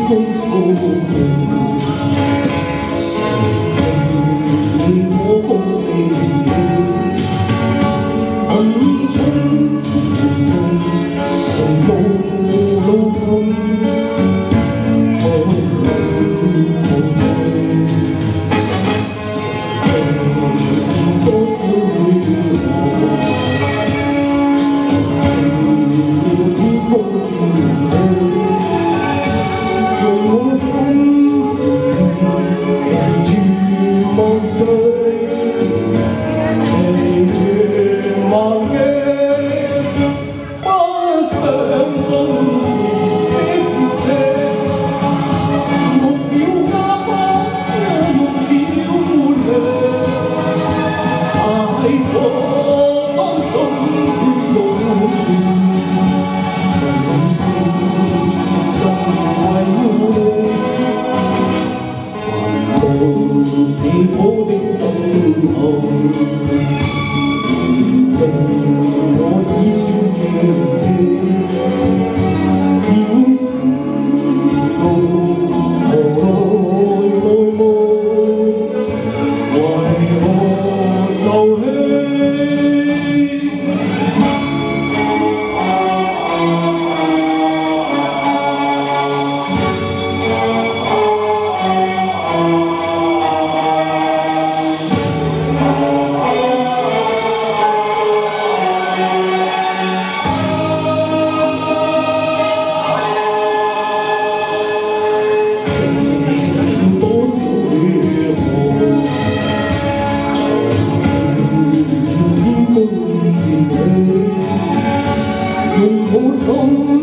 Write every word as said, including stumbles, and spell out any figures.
风送天火光四暗中谁路路通？多少雨天空用我心騎住萬水，騎住萬境，不想終是寂寞。目標家邦，目標滿亮，太過當中亂路亂。 自我的盡頭，我只算記自會是路來來無，為我受氣。 用我心。